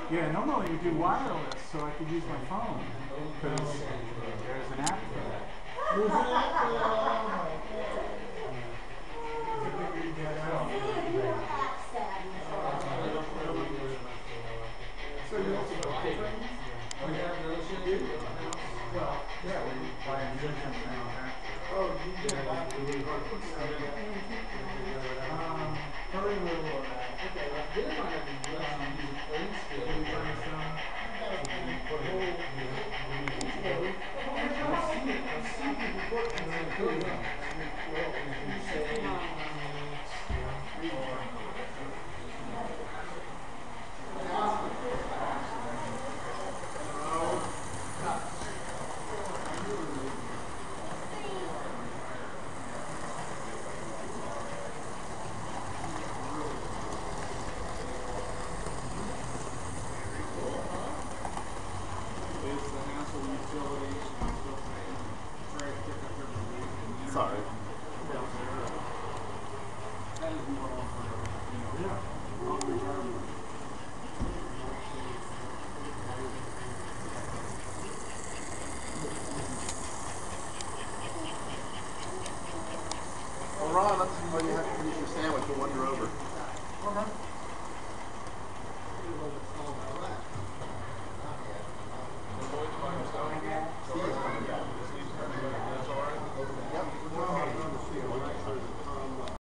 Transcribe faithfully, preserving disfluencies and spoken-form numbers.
Yeah, normally you do wireless, so I could use my phone because there's an app for that. There's an app for that. Oh my So you also buy things? Oh yeah, no shit. Well, yeah, we buy insurance from the manufacturer. Oh, you did buy it. Um, probably a little more of that. Okay, well, then I have to use music playing skill. Can you find some? For the whole, I've seen it, I've seen people put in the program. You say, sorry. Well, Ron, that's why you have to finish your sandwich. We'll wonder over.